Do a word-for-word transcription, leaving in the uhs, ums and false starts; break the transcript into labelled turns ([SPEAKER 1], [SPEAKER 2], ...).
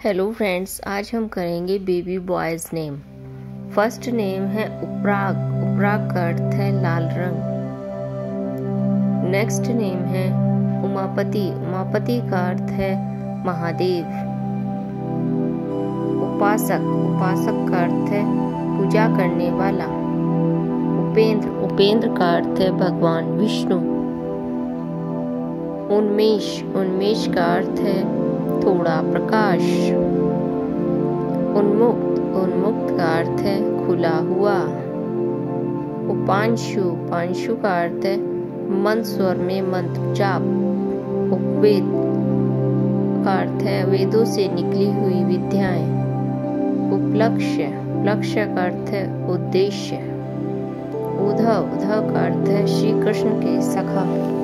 [SPEAKER 1] Hello friends, आज हम करेंगे baby boys name. First name है उपराग। उपराग का अर्थ है लाल रंग। नेक्स्ट नेम है उमापति। उमापति का अर्थ है महादेव। उपासक। उपासक का अर्थ है पूजा करने वाला। उपेंद्र। उपेंद्र का अर्थ है भगवान विष्णु। उन्मेष। उन्मेष का अर्थ है थोड़ा प्रकाश। उन्मुक्त। उन्मुक्त का अर्थ है खुला हुआ। उपांशु। उपांशु का अर्थ है मंद स्वर में मंत्र जाप। उपवेद का अर्थ है वेदों से निकली हुई विद्याएं। उपलक्ष्य। उपलक्ष्य का अर्थ है उद्देश्य। उद्धव। उद्धव का अर्थ है श्री कृष्ण के सखा।